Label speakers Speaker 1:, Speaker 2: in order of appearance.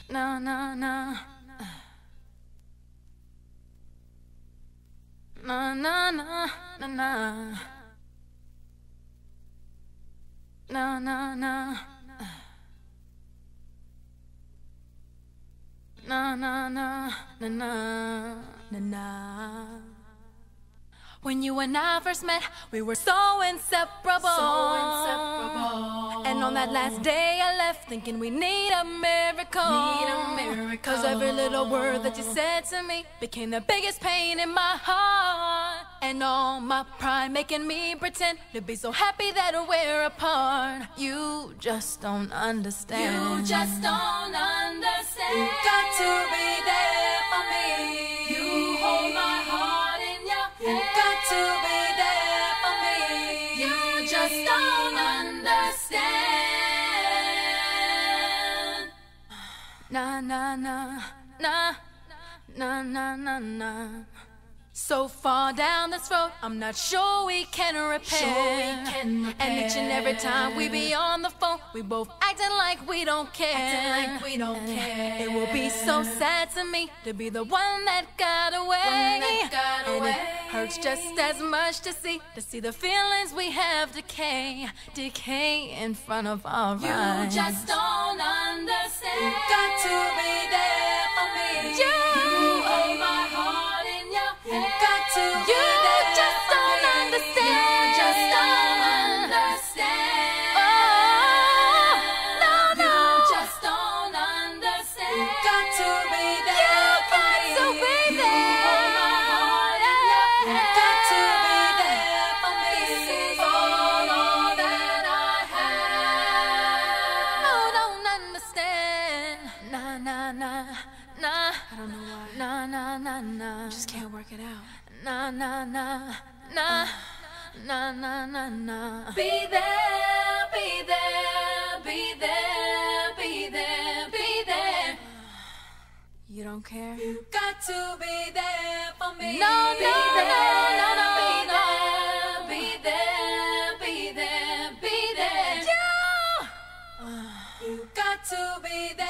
Speaker 1: Na na na. Na na na na na. Na na na. Na na na na na na. When you and I first met, we were so inseparable. And on that last day I left thinking we need a miracle. Cause every little word that you said to me became the biggest pain in my heart. And all my pride making me pretend to be so happy that we're apart. You just don't understand.
Speaker 2: You just don't understand.
Speaker 1: You got to be there for me.
Speaker 2: You hold my heart in your hand.
Speaker 1: You got to be there for me.
Speaker 2: You just don't understand.
Speaker 1: Na na na na na na na na. So far down this road, I'm not sure we can repair. And each and every time we be on the phone, we both acting like we don't care. It will be so sad to me to be the one that got away. And it hurts just as much to see the feelings we have decay in front of our eyes.
Speaker 2: You just don't understand.
Speaker 1: You got to be there for me.
Speaker 2: You hold my heart in your hand.
Speaker 1: You got to be there
Speaker 2: just
Speaker 1: for
Speaker 2: don't
Speaker 1: me.
Speaker 2: understand.
Speaker 1: You just don't
Speaker 2: understand.
Speaker 1: Oh, no, no.
Speaker 2: You just don't understand.
Speaker 1: You got to be there
Speaker 2: You
Speaker 1: for
Speaker 2: got
Speaker 1: me.
Speaker 2: to be
Speaker 1: You
Speaker 2: there.
Speaker 1: hold my heart in your hand. You got to be there for me.
Speaker 2: This is all that I have.
Speaker 1: No, don't understand. Nah, nah, nah, nah.
Speaker 2: I don't know why.
Speaker 1: Nah, nah, nah, nah.
Speaker 2: Just can't work it out.
Speaker 1: Nah, nah, nah, nah. Nah, nah, nah, nah.
Speaker 2: Be there, be there, be there, be there, be there.
Speaker 1: You don't care?
Speaker 2: You got to be there for me.
Speaker 1: No,
Speaker 2: Be
Speaker 1: no,
Speaker 2: there,
Speaker 1: no, no,
Speaker 2: be
Speaker 1: no.
Speaker 2: there, be there, be there, be there.
Speaker 1: Yeah.
Speaker 2: You got to be there.